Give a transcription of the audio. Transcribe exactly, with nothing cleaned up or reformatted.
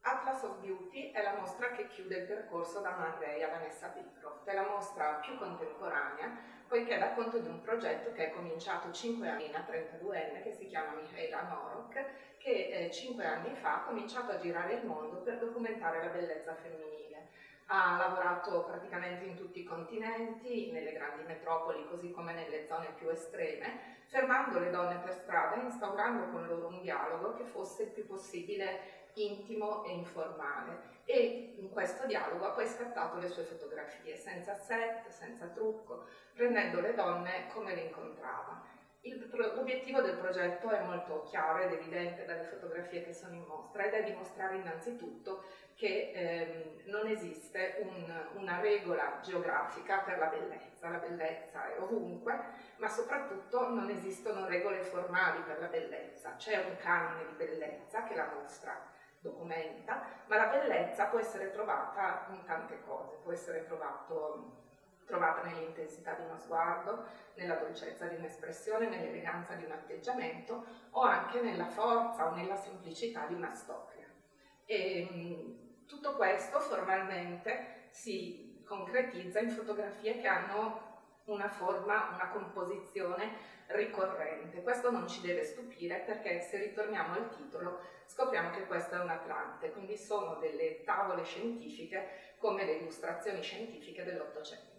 Atlas of Beauty è la mostra che chiude il percorso da Man Ray a Vanessa Beecroft. È la mostra più contemporanea, poiché dà conto di un progetto che è cominciato cinque anni fa, trentaduenne, che si chiama Michaela Norok, che eh, cinque anni fa ha cominciato a girare il mondo per documentare la bellezza femminile. Ha lavorato praticamente in tutti i continenti, nelle grandi metropoli così come nelle zone più estreme, fermando le donne per strada e instaurando con loro un dialogo che fosse il più possibile intimo e informale, e in questo dialogo ha poi scattato le sue fotografie senza set, senza trucco, prendendo le donne come le incontrava. L'obiettivo del progetto è molto chiaro ed evidente dalle fotografie che sono in mostra, ed è dimostrare innanzitutto che ehm, non esiste un, una regola geografica per la bellezza. La bellezza è ovunque, ma soprattutto non esistono regole formali per la bellezza. C'è un canone di bellezza che la mostra documenta, ma la bellezza può essere trovata in tante cose, può essere trovato, trovata nell'intensità di uno sguardo, nella dolcezza di un'espressione, nell'eleganza di un atteggiamento o anche nella forza o nella semplicità di una storia. E mh, tutto questo formalmente si concretizza in fotografie che hanno una forma, una composizione ricorrente. Questo non ci deve stupire, perché se ritorniamo al titolo scopriamo che questo è un Atlante, quindi sono delle tavole scientifiche come le illustrazioni scientifiche dell'Ottocento.